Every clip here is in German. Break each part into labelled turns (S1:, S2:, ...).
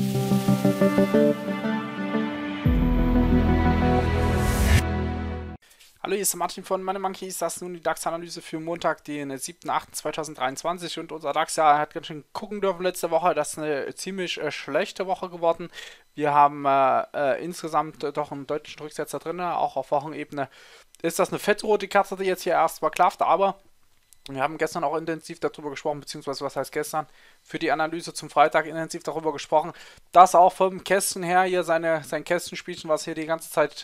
S1: Hallo, hier ist der Martin von Money Monkeys. Das ist nun die DAX-Analyse für Montag, den 7.8.2023. Und unser DAX hat ganz schön gucken dürfen letzte Woche. Das ist eine ziemlich schlechte Woche geworden. Wir haben insgesamt doch einen deutlichen Rücksetzer drin. Auch auf Wochenebene ist das eine fettrote Kerze, die jetzt hier erstmal klafft. Aber wir haben gestern auch intensiv darüber gesprochen, beziehungsweise was heißt gestern, für die Analyse zum Freitag intensiv darüber gesprochen, dass auch vom Kästchen her hier sein Kästchenspielchen, was hier die ganze Zeit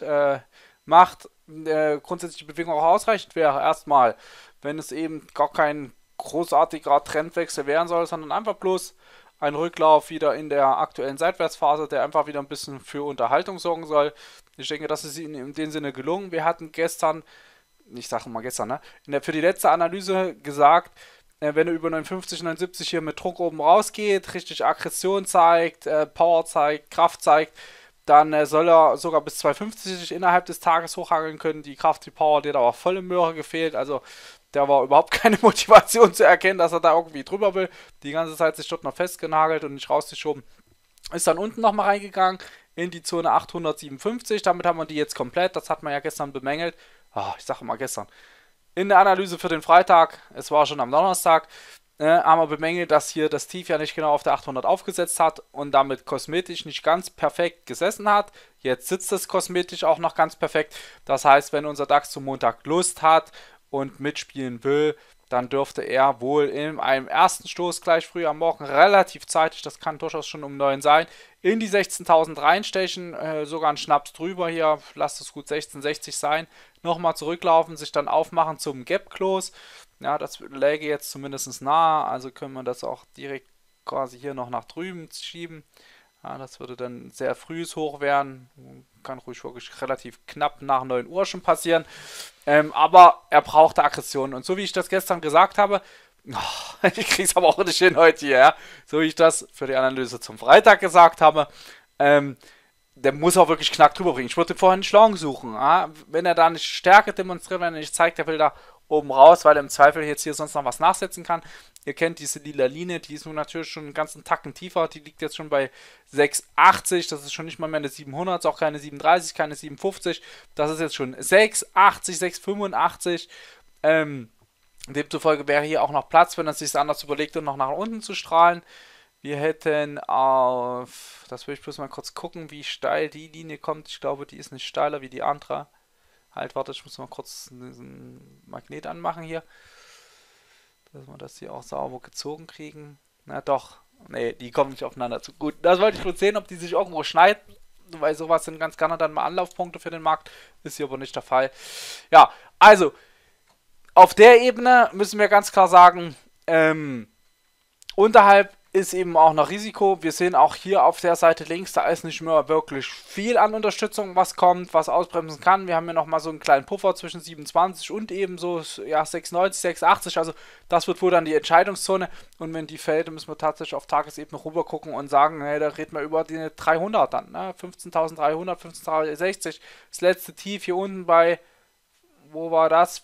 S1: macht, grundsätzlich die Bewegung auch ausreichend wäre. Erstmal, wenn es eben gar kein großartiger Trendwechsel werden soll, sondern einfach bloß ein Rücklauf wieder in der aktuellen Seitwärtsphase, der einfach wieder ein bisschen für Unterhaltung sorgen soll. Ich denke, das ist Ihnen in dem Sinne gelungen. Wir hatten gestern, ich sage mal gestern, für die letzte Analyse gesagt, wenn er über 59, 79 hier mit Druck oben rausgeht, richtig Aggression zeigt, Power zeigt, Kraft zeigt, dann soll er sogar bis 250 innerhalb des Tages hochhangeln können. Die Kraft, die Power, die hat aber voll im Möhre gefehlt. Also da war überhaupt keine Motivation zu erkennen, dass er da irgendwie drüber will. Die ganze Zeit sich dort noch festgenagelt und nicht rausgeschoben. Ist dann unten nochmal reingegangen in die Zone 857. Damit haben wir die jetzt komplett. Das hat man ja gestern bemängelt. Ich sage mal gestern. In der Analyse für den Freitag, es war schon am Donnerstag, haben wir bemängelt, dass hier das Tief ja nicht genau auf der 800 aufgesetzt hat und damit kosmetisch nicht ganz perfekt gesessen hat. Jetzt sitzt es kosmetisch auch noch ganz perfekt. Das heißt, wenn unser DAX zum Montag Lust hat und mitspielen will, dann dürfte er wohl in einem ersten Stoß gleich früh am Morgen relativ zeitig, das kann durchaus schon um 9 sein, in die 16.000 reinstechen, sogar einen Schnaps drüber hier, lasst es gut 16,60 sein, nochmal zurücklaufen, sich dann aufmachen zum Gap Close. Ja, das läge jetzt zumindest nahe, also können wir das auch direkt quasi hier noch nach drüben schieben. Ja, das würde dann sehr frühes Hoch werden, kann ruhig wirklich relativ knapp nach 9 Uhr schon passieren. Aber er brauchte Aggression und so wie ich das gestern gesagt habe, ich kriege es aber auch nicht hin heute hier, ja? So wie ich das für die Analyse zum Freitag gesagt habe, der muss auch wirklich Knack drüber bringen. Ich würde vorher einen Schlong suchen. Ja? Wenn er da nicht Stärke demonstriert, wenn er nicht zeigt, er will da oben raus, weil er im Zweifel jetzt hier sonst noch was nachsetzen kann. Ihr kennt diese lila Linie, die ist nun natürlich schon einen ganzen Tacken tiefer. Die liegt jetzt schon bei 6,80. Das ist schon nicht mal mehr eine 700, ist auch keine 37, keine 57. Das ist jetzt schon 6,80, 6,85. Demzufolge wäre hier auch noch Platz, wenn er sich anders überlegt und noch nach unten zu strahlen. Wir hätten auf, das will ich bloß mal kurz gucken, wie steil die Linie kommt. Ich glaube, die ist nicht steiler wie die andere. Halt, warte, ich muss mal kurz diesen Magnet anmachen hier. Dass wir das hier auch sauber gezogen kriegen. Na doch, nee, die kommen nicht aufeinander zu. Gut, das wollte ich kurz sehen, ob die sich irgendwo schneiden. Weil sowas sind ganz gerne dann mal Anlaufpunkte für den Markt. Ist hier aber nicht der Fall. Ja, also, auf der Ebene müssen wir ganz klar sagen, unterhalb ist eben auch noch Risiko. Wir sehen auch hier auf der Seite links, da ist nicht mehr wirklich viel an Unterstützung, was kommt, was ausbremsen kann. Wir haben hier nochmal so einen kleinen Puffer zwischen 27 und eben so ja, 6,90, 6,80. Also das wird wohl dann die Entscheidungszone. Und wenn die fällt, dann müssen wir tatsächlich auf Tagesebene rüber gucken und sagen, hey, da reden wir über die 300 dann. Ne? 15.300, 15.360. Das letzte Tief hier unten bei, wo war das?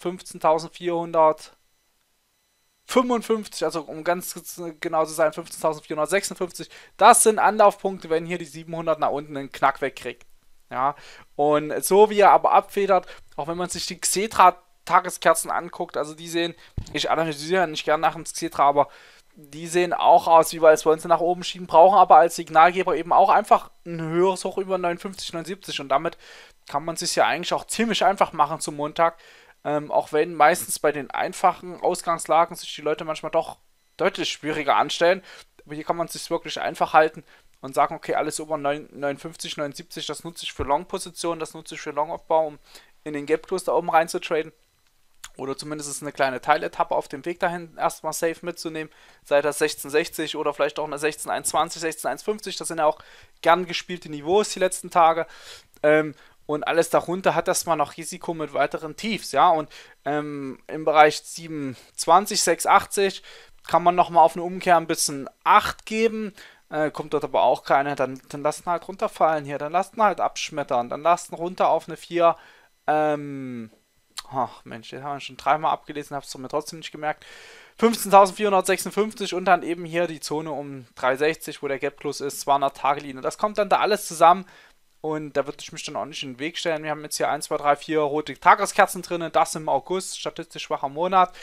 S1: 15.455, also um ganz genau zu sein, 15.456. Das sind Anlaufpunkte, wenn hier die 700 nach unten einen Knack wegkriegt. Ja, und so wie er aber abfedert, auch wenn man sich die Xetra-Tageskerzen anguckt, also die sehen, ich analysiere nicht gern nach dem Xetra, aber die sehen auch aus, wie als wollen sie nach oben schieben, brauchen aber als Signalgeber eben auch einfach ein höheres Hoch über 59, 79 und damit kann man sich ja eigentlich auch ziemlich einfach machen zum Montag. Auch wenn meistens bei den einfachen Ausgangslagen sich die Leute manchmal doch deutlich schwieriger anstellen. Aber hier kann man es sich wirklich einfach halten und sagen, okay, alles über 59, 79, das nutze ich für Long-Positionen, das nutze ich für Long-Aufbau, um in den Gap-Kurs da oben rein zu traden. Oder zumindest eine kleine Teiletappe auf dem Weg dahin erstmal safe mitzunehmen. Sei das 16,60 oder vielleicht auch eine 16,120, 16,150. Das sind ja auch gern gespielte Niveaus die letzten Tage. Und alles darunter hat erstmal noch Risiko mit weiteren Tiefs, ja, und im Bereich 720, 680 kann man nochmal auf eine Umkehr ein bisschen Acht geben, kommt dort aber auch keine, dann lassen halt runterfallen hier, dann lassen halt abschmettern, dann lassen runter auf eine 4, ach Mensch, den haben wir schon dreimal abgelesen, habe es mir trotzdem nicht gemerkt, 15.456 und dann eben hier die Zone um 360, wo der Gap Close ist, 200 Tage-Linie. Das kommt dann da alles zusammen und da würde ich mich dann auch nicht in den Weg stellen. Wir haben jetzt hier 1, 2, 3, 4 rote Tageskerzen drin, das im August, statistisch schwacher Monat.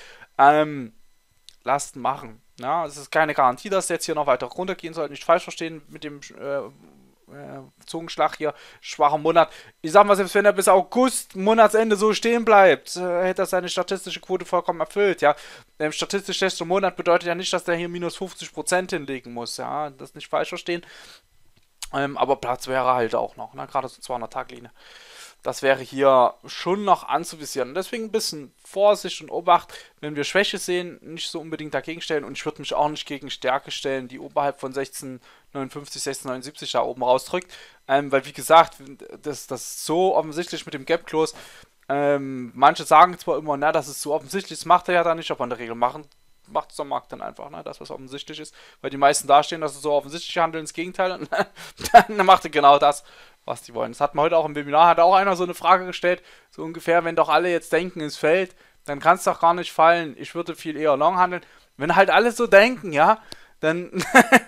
S1: Lasst machen. Ja, es ist keine Garantie, dass es jetzt hier noch weiter runtergehen soll. Nicht falsch verstehen mit dem Zungenschlag hier, schwacher Monat. Ich sag mal, selbst wenn er bis August, Monatsende so stehen bleibt, hätte er seine statistische Quote vollkommen erfüllt, ja. Statistisch schlechter Monat bedeutet ja nicht, dass der hier minus 50% hinlegen muss, ja. Das nicht falsch verstehen. Aber Platz wäre halt auch noch, ne? Gerade so 200-Tag-Linie. Das wäre hier schon noch anzuvisieren. Deswegen ein bisschen Vorsicht und Obacht, wenn wir Schwäche sehen, nicht so unbedingt dagegen stellen. Und ich würde mich auch nicht gegen Stärke stellen, die oberhalb von 16,59, 16,79 da oben rausdrückt. Weil, wie gesagt, das ist so offensichtlich mit dem Gap Close. Manche sagen zwar immer, na, das ist so offensichtlich, das macht er ja dann nicht, aber in der Regel macht es der Markt dann einfach, ne, das, was offensichtlich ist. Weil die meisten dastehen, dass sie so offensichtlich handeln, ins Gegenteil. Und dann macht er genau das, was die wollen. Das hat man heute auch im Webinar, hat auch einer so eine Frage gestellt, so ungefähr, wenn doch alle jetzt denken, es fällt, dann kann es doch gar nicht fallen. Ich würde viel eher long handeln. Wenn halt alle so denken, ja, dann,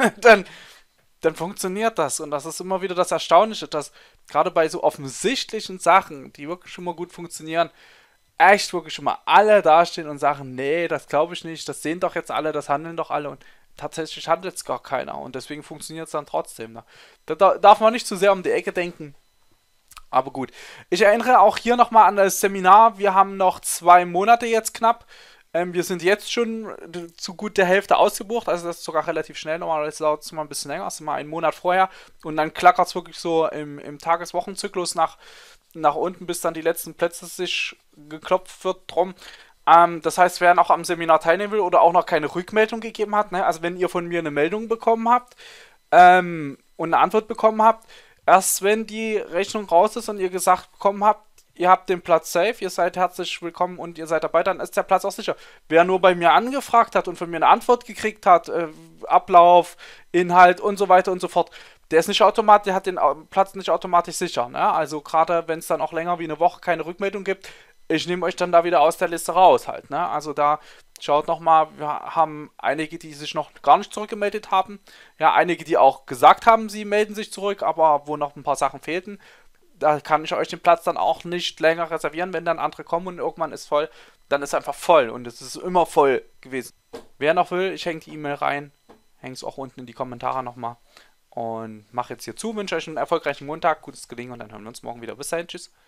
S1: dann funktioniert das. Und das ist immer wieder das Erstaunliche, dass gerade bei so offensichtlichen Sachen, die wirklich schon mal gut funktionieren, echt wirklich schon mal alle dastehen und sagen, nee, das glaube ich nicht, das sehen doch jetzt alle, das handeln doch alle und tatsächlich handelt es gar keiner und deswegen funktioniert es dann trotzdem. Ne? Da darf man nicht zu sehr um die Ecke denken, aber gut. Ich erinnere auch hier nochmal an das Seminar, wir haben noch 2 Monate jetzt knapp. Wir sind jetzt schon zu gut der Hälfte ausgebucht, also das ist sogar relativ schnell, normalerweise dauert es mal ein bisschen länger, also mal einen Monat vorher und dann klackert es wirklich so im Tageswochenzyklus nach unten, bis dann die letzten Plätze sich geklopft wird drum. Das heißt, wer noch am Seminar teilnehmen will oder auch noch keine Rückmeldung gegeben hat, ne? Also wenn ihr von mir eine Meldung bekommen habt und eine Antwort bekommen habt, erst wenn die Rechnung raus ist und ihr gesagt bekommen habt, ihr habt den Platz safe, ihr seid herzlich willkommen und ihr seid dabei, dann ist der Platz auch sicher. Wer nur bei mir angefragt hat und von mir eine Antwort gekriegt hat, Ablauf, Inhalt und so weiter und so fort, der ist nicht automatisch, der hat den Platz nicht automatisch sicher. Ne? Also gerade wenn es dann auch länger wie eine Woche keine Rückmeldung gibt, ich nehme euch dann da wieder aus der Liste raus halt. Ne? Also da schaut nochmal, wir haben einige, die sich noch gar nicht zurückgemeldet haben. Ja, einige, die auch gesagt haben, sie melden sich zurück, aber wo noch ein paar Sachen fehlten. Da kann ich euch den Platz dann auch nicht länger reservieren, wenn dann andere kommen und irgendwann ist voll, dann ist einfach voll und es ist immer voll gewesen. Wer noch will, ich hänge die E-Mail rein, hänge es auch unten in die Kommentare nochmal und mache jetzt hier zu, wünsche euch einen erfolgreichen Montag, gutes Gelingen und dann hören wir uns morgen wieder. Bis dahin, tschüss.